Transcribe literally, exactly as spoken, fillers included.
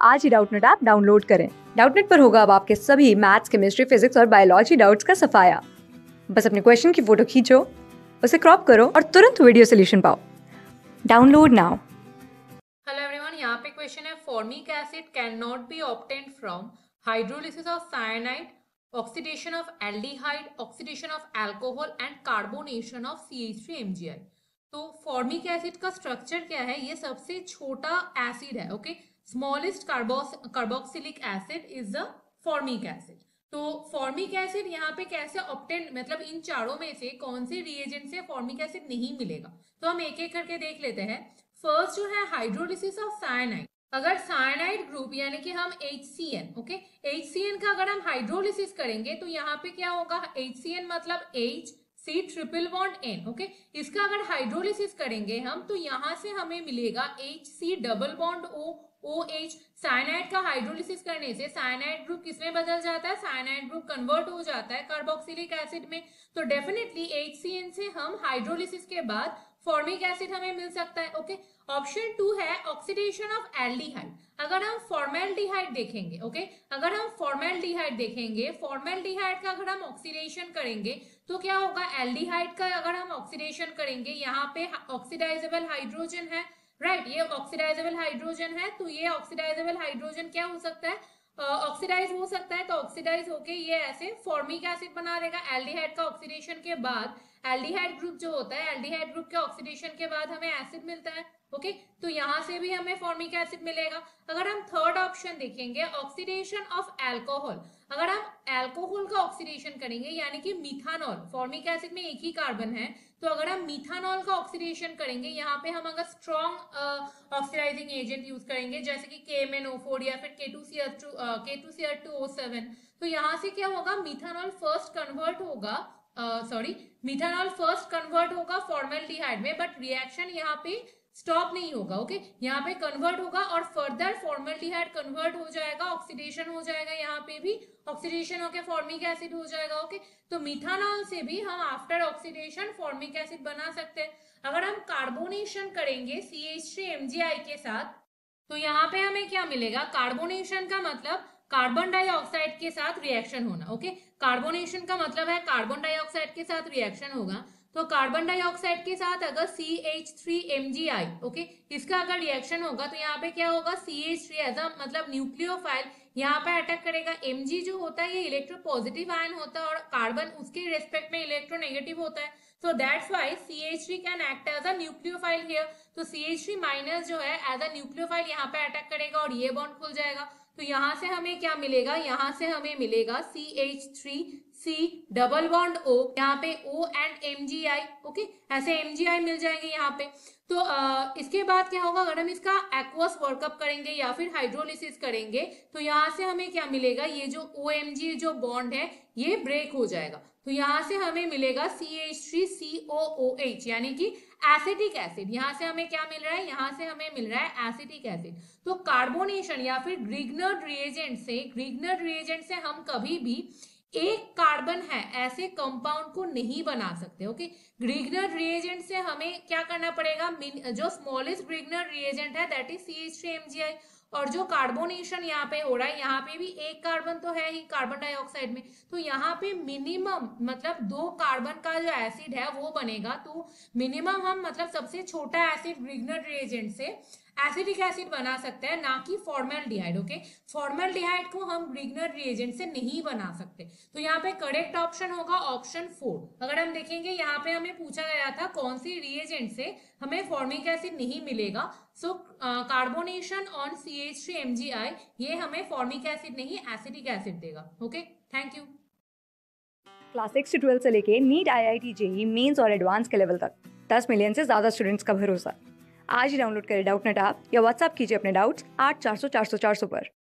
आज ही Doubtnut app download करें। डाउटनेट पर होगा अब आपके सभी मैथ्स, केमिस्ट्री, फिजिक्स और बायोलॉजी डाउट्स का सफाया। बस अपने क्वेश्चन की फोटो खींचो, उसे क्रॉप करो और तुरंत वीडियो सोल्यूशन पाओ। Download now. हेलो एवरीवन, यहाँ पे क्वेश्चन है formic acid can not be obtained from hydrolysis of cyanide, oxidation of aldehyde, oxidation of alcohol and carbonation of C H three M G I. तो formic acid का structure क्या है? ये सबसे छोटा एसिड है। Okay, smallest carboxylic acid is the formic acid. तो formic acid यहाँ पे कैसे ऑब्टेन, मतलब इन चारों में से कौन से रिएजेंट से फॉर्मिक एसिड नहीं मिलेगा? तो हम एक एक करके देख लेते हैं। फर्स्ट जो है हाइड्रोलिसिस ऑफ साइनाइड। अगर साइनाइड ग्रुप यानी कि हम H C N, okay, H C N का अगर हम हाइड्रोलिसिस करेंगे तो यहाँ पे क्या होगा? एच सी एन मतलब H C triple bond N, okay. इसका अगर हाइड्रोलिसिस करेंगे हम तो यहाँ से हमें मिलेगा H C double bond O OH। Cyanide का हाइड्रोलिसिस करने से साइनाइड ग्रुप किसमें बदल जाता है? साइनाइड ग्रुप कन्वर्ट हो जाता है कार्बोक्सिलिक एसिड में। तो डेफिनेटली एच सी एन से हम हाइड्रोलिसिस के बाद फॉर्मिक एसिड हमें मिल सकता है। ओके, ऑप्शन टू है ऑक्सीडेशन ऑफ एल्डिहाइड। अगर हम फॉर्मेल्डिहाइड देखेंगे, ओके, अगर हम फॉर्मेल्डिहाइड देखेंगे, फॉर्मेल्डिहाइड का अगर हम ऑक्सीडेशन करेंगे तो क्या होगा? एल्डिहाइड का अगर हम ऑक्सीडेशन करेंगे, यहाँ पे ऑक्सीडाइजेबल हाइड्रोजन है, राइट, ये ऑक्सीडाइजेबल हाइड्रोजन है। तो ये ऑक्सीडाइजेबल हाइड्रोजन क्या हो सकता है? ऑक्सीडाइज uh, हो सकता है। तो ऑक्सीडाइज होके ये ऐसे फॉर्मिक एसिड बना देगा। एल्डिहाइड का ऑक्सीडेशन के बाद एल्डिहाइड ग्रुप जो होता है, एल्डिहाइड ग्रुप के ऑक्सीडेशन के बाद हमें एसिड मिलता है। ओके, तो यहां से भी हमें फॉर्मिक एसिड मिलेगा। अगर हम थर्ड ऑप्शन देखेंगे ऑक्सीडेशन ऑफ अल्कोहल, अगर हम अल्कोहल का ऑक्सीडेशन करेंगे यानी कि मिथानॉल, फॉर्मिक एसिड में एक ही कार्बन है, तो अगर हम मिथानॉल का ऑक्सीडेशन करेंगे, यहाँ पे हम अगर स्ट्रॉन्ग ऑक्सीडाइजिंग एजेंट यूज करेंगे जैसे कि के एम एन ओ फोर या फिर K two C R two K two C R two O seven, तो यहाँ से क्या होगा? मिथानॉल फर्स्ट कन्वर्ट होगा, सॉरी मिथानॉल फर्स्ट कन्वर्ट होगा फॉर्मेल्डिहाइड में, बट रिएक्शन यहाँ पे स्टॉप नहीं होगा। ओके, यहाँ पे कन्वर्ट होगा और फर्दर फॉर्मेल्डिहाइड कन्वर्ट हो जाएगा, ऑक्सीडेशन हो जाएगा, यहाँ पे भी ऑक्सीडेशन होकर फॉर्मिक एसिड हो जाएगा। ओके, तो मिथानॉल से भी हम आफ्टर ऑक्सीडेशन फॉर्मिक एसिड बना सकते हैं। अगर हम कार्बोनेशन करेंगे C H three M G I के साथ तो यहाँ पे हमें क्या मिलेगा? कार्बोनेशन का मतलब कार्बन डाइऑक्साइड के साथ रिएक्शन होना। ओके, कार्बोनेशन का मतलब है कार्बन डाइऑक्साइड के साथ रिएक्शन होगा। तो कार्बन डाइऑक्साइड के साथ अगर C H three M G I, okay, इसका अगर रिएक्शन होगा तो यहाँ पे क्या होगा? C H three as a मतलब न्यूक्लियोफाइल यहाँ पे अटैक करेगा। Mg जो होता है ये इलेक्ट्रो पॉजिटिव आयन होता है और कार्बन उसके रेस्पेक्ट में इलेक्ट्रो नेगेटिव होता है। So that's why C H three can act as a nucleophile here. तो C H थ्री माइनस जो है एज अ न्यूक्लियोफाइल यहाँ पे अटैक करेगा और ये बॉन्ड खुल जाएगा। तो यहाँ से हमें क्या मिलेगा? यहाँ से हमें मिलेगा C H three C double bond O, यहाँ पे O and M G I, okay, ऐसे M G I मिल जाएंगे यहाँ पे। तो आ, इसके बाद क्या होगा? अगर हम इसका एक्वस वर्कअप करेंगे या फिर हाइड्रोलिसिस करेंगे तो यहाँ से हमें क्या मिलेगा? ये जो O M G जो बॉन्ड है ये ब्रेक हो जाएगा। तो यहाँ से हमें मिलेगा C H three C O O H यानी कि एसिटिक एसिड। यहाँ से हमें क्या मिल रहा है? यहाँ से हमें मिल रहा है एसिटिक एसिड। तो कार्बोनेशन या फिर ग्रिग्नर्ड रिएजेंट से ग्रिग्नर्ड रिएजेंट से हम कभी भी एक कार्बन है ऐसे कंपाउंड को नहीं बना सकते। ओके, ग्रिग्नर्ड रिएजेंट से हमें क्या करना पड़ेगा? जो स्मॉलेस्ट ग्रिग्नर्ड रिएजेंट है that is C H three M G I, और जो कार्बोनेशन यहाँ पे हो रहा है यहाँ पे भी एक कार्बन तो है ही कार्बन डाइऑक्साइड में, तो यहाँ पे मिनिमम मतलब दो कार्बन का जो एसिड है वो बनेगा। तो मिनिमम हम मतलब सबसे छोटा एसिड ग्रिग्नर्ड रिएजेंट से एसिडिक एसिड बना सकते हैं, ना कि फॉर्मेल्डिहाइड। ओके, फॉर्मेल्डिहाइड को हम ग्रिग्नर्ड रिएजेंट से नहीं बना सकते। तो यहाँ पे करेक्ट ऑप्शन होगा ऑप्शन फोर। अगर हम देखेंगे यहाँ पे हमें पूछा गया था कौन सी रिएजेंट से हमें फॉर्मिक एसिड नहीं मिलेगा। So carbonation on C H three M G I ये हमें फॉर्मिक एसिड नहीं एसिडिक एसिड देगा। Okay, thank you. Class six से ट्वेल्थ से लेके NEET, I I T, JEE Mains और एडवांस के लेवल तक दस मिलियन से ज्यादा स्टूडेंट्स का भरोसा। आज ही डाउनलोड करें डाउटनेट ऐप या व्हाट्सएप कीजिए अपने डाउट्स आठ चार सौ चार सौ चार सौ पर।